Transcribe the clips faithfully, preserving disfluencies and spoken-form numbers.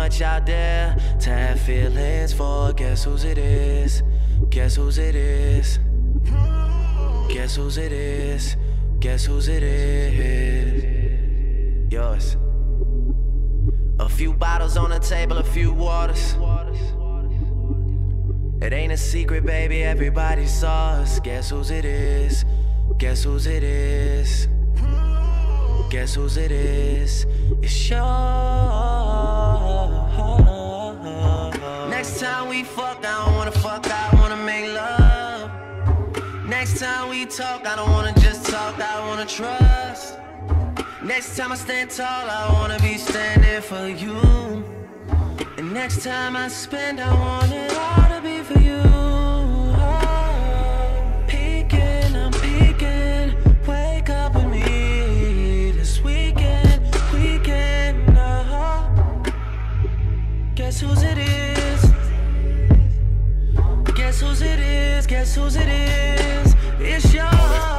much out there to have feelings for. Guess whose it is? Guess whose it is? Guess whose it is? Guess whose it is? Yours. A few bottles on the table, a few waters. It ain't a secret, baby, everybody saw us. Guess whose it is? Guess whose it is? Guess whose it is? It's yours. Next time we fuck, I don't wanna fuck, I wanna make love. Next time we talk, I don't wanna just talk, I wanna trust. Next time I stand tall, I wanna be standing for you. And next time I spend, I want it all to be for you. Oh, peeking, I'm peeking. Wake up with me this weekend, weekend. Oh. Guess whose it is? Guess whose it is? Guess whose it is? It's yours.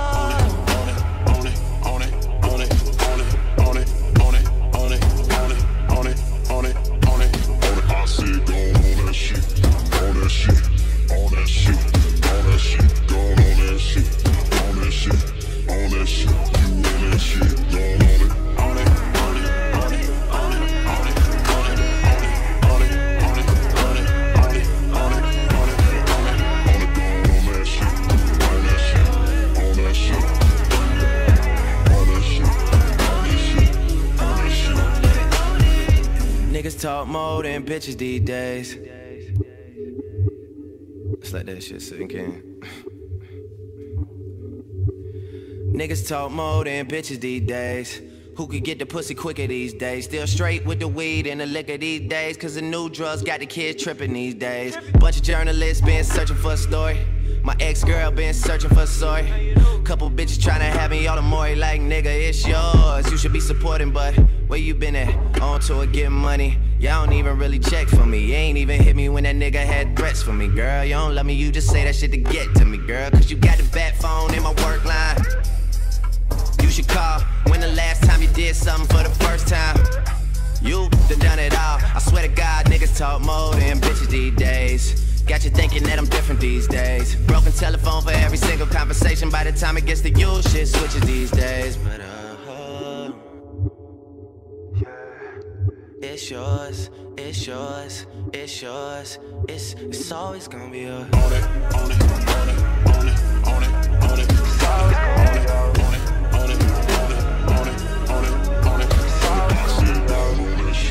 Niggas talk more than bitches these days. Let's let that shit sink in. Niggas talk more than bitches these days. Who could get the pussy quicker these days? Still straight with the weed and the liquor these days. Cause the new drugs got the kids tripping these days. Bunch of journalists been searching for a story. My ex-girl been searching for a story. Couple bitches tryna have me all the more. Like, nigga, it's yours. You should be supporting, but where you been at? On tour getting money. Y'all don't even really check for me. You ain't even hit me when that nigga had threats for me, girl. You don't love me, you just say that shit to get to me, girl. Cause you got the bat phone in my work line. You should call when the last time you did something for the first time. You done done it all. I swear to God, niggas talk more than bitches these days. Got you thinking that I'm different these days. Broken telephone for every single conversation. By the time it gets to you, shit switches these days. But uh, yeah, it's yours, it's yours, it's yours. It's it's always gonna be yours. On it, on it, on it, on it, on it, on it. It's always gonna be yours. On it, on it, on it, on it, on it, on it. It's always gonna be yours.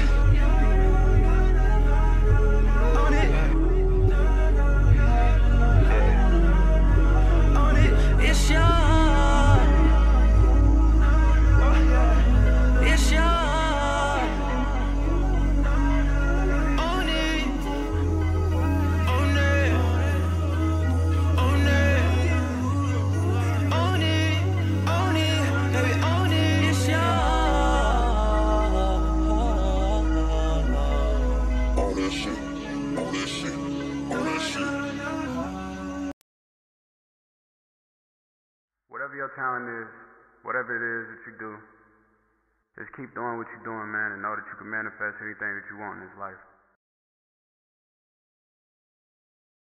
Whatever your talent is, whatever it is that you do, just keep doing what you're doing, man, and know that you can manifest anything that you want in this life.